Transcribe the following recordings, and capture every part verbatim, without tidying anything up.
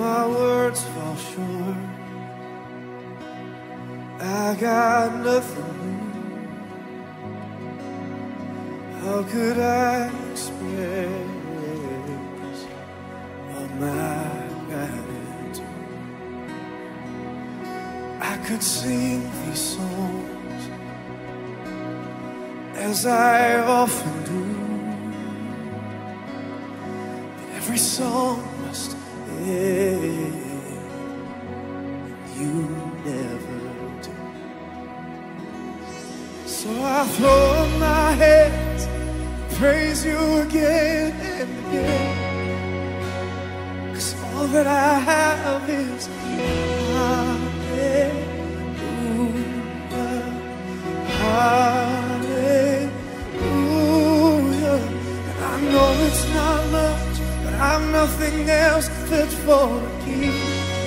my words fall short. I got nothing new. How could I express all my gratitude? I could sing these songs as I often do, but every song must end, and you never do. So I throw up my hands, praise you again and again, 'cause all that I have is hallelujah, hallelujah. And I know it's not much, but I'm nothing else fit for a king,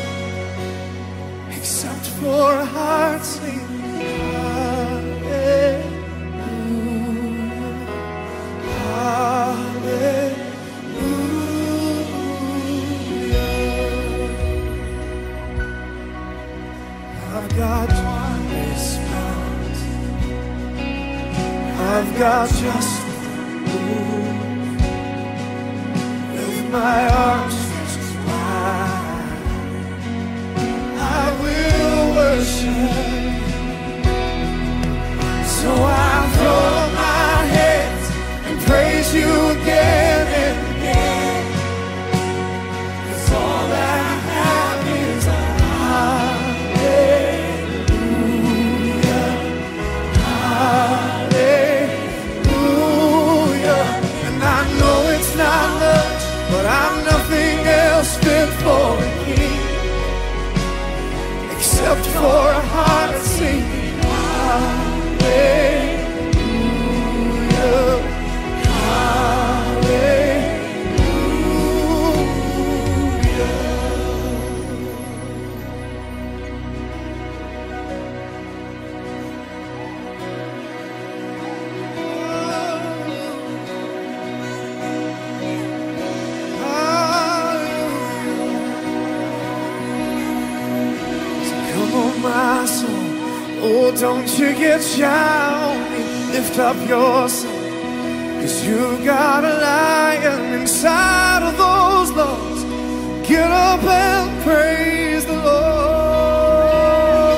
except for a heart singing I've got just room with my arms stretched wide. I will worship, so I throw up my hands and praise you again and again, 'cause all that I have is a hallelujah, hallelujah. Not much, but I'm nothing else fit for a king, except for a heart singing hallelujah, hallelujah. My soul, oh, don't you get shy on me, lift up your song, 'cause you've got a lion inside of those lungs. Get up and praise the Lord,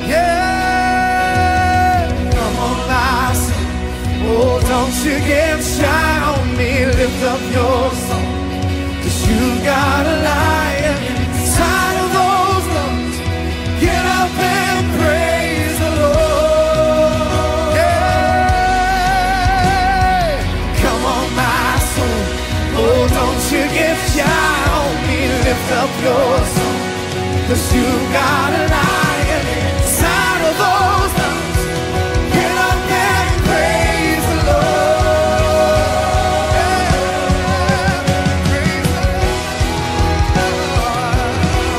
yeah. Come on, my soul, oh, don't you get shy on me, lift up your song, 'cause you've got a lion inside of those lungs. Get up and praise the Lord, yeah. Come on, my soul, oh, don't you get shy on me, lift up your song, 'cause you've got a lion inside of those lungs. Get up and praise the Lord, yeah. Praise the Lord.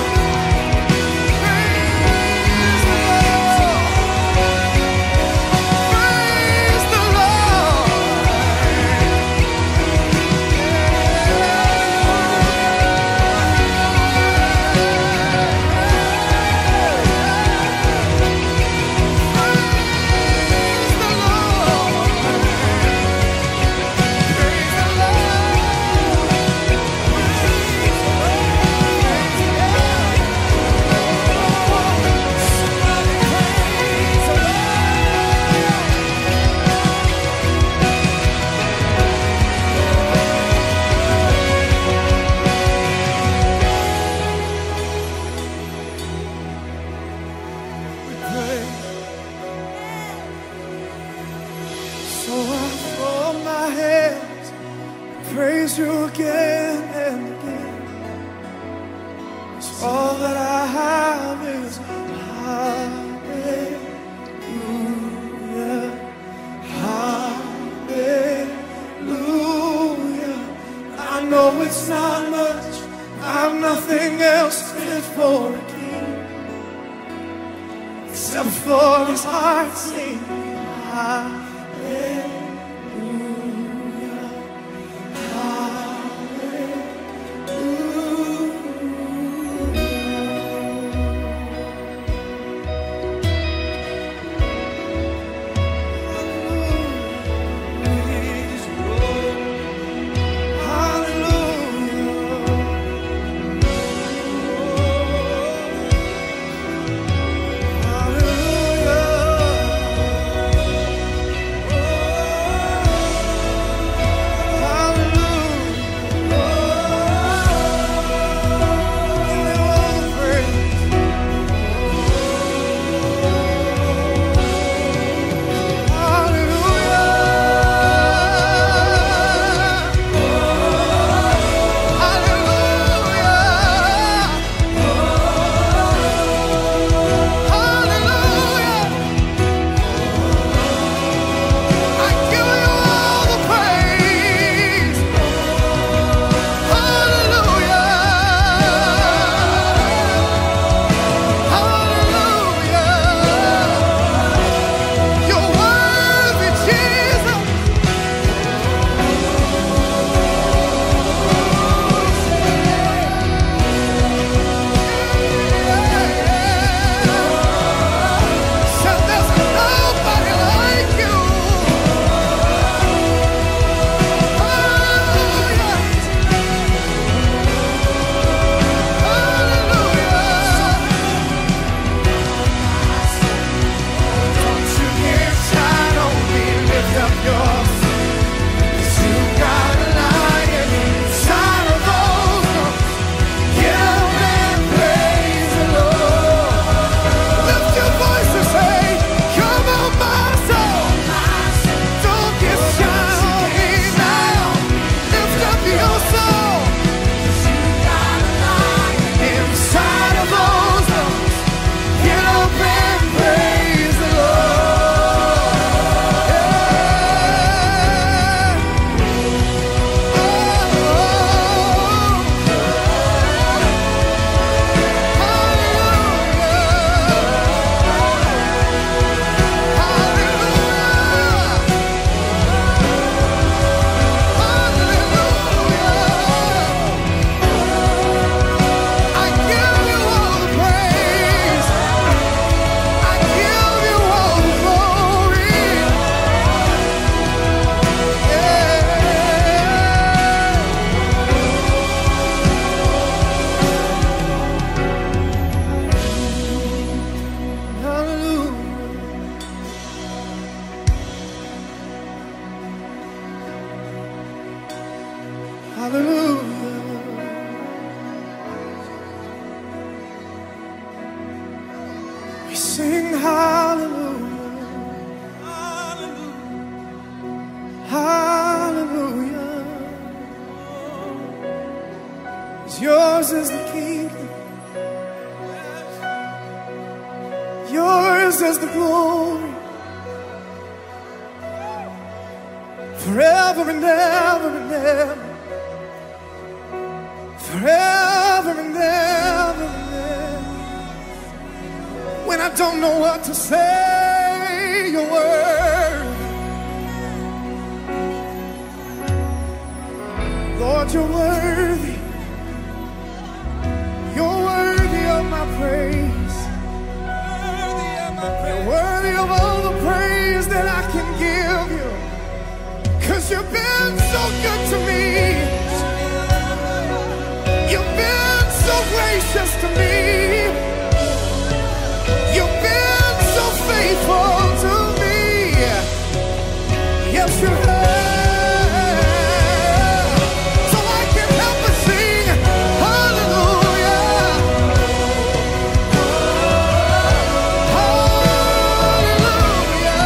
So I throw my hands, praise you again and again, 'cause all that I have is hallelujah, hallelujah. I know it's not much, I'm nothing else fit for a king, except for his heart singing hallelujah. Hallelujah. Hallelujah. We sing hallelujah. Hallelujah. Hallelujah. 'Cause yours is the kingdom. Yours is the glory. Forever and ever and ever. Forever and ever and ever. When I don't know what to say, your word, Lord, you're worthy. You're worthy of my praise. You're worthy of all the praise that I can give you. 'Cause you've been so good to me. You've been so gracious to me. You've been so faithful to me. Yes, you have. So I can't help but sing hallelujah. Hallelujah.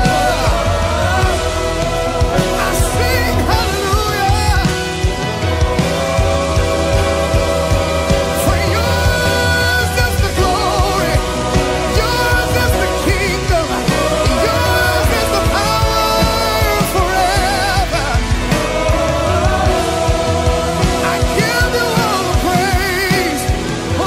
I sing hallelujah. For yours is the glory. Yours is the kingdom. Yours is the power forever. I give you all the praise. Oh,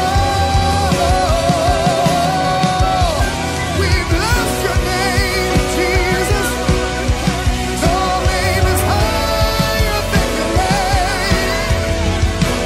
we bless your name, Jesus. Your name is higher than your name.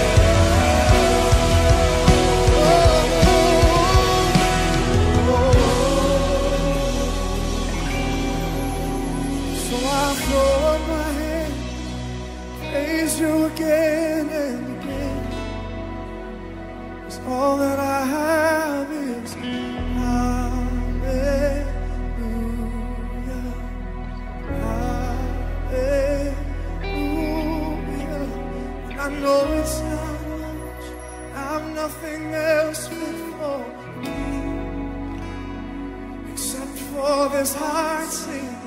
So I throw up my hand, praise you again and again. 'Cause all that I have is hallelujah. Hallelujah. And I know it's not much, I've nothing else fit for me except for this heart singing.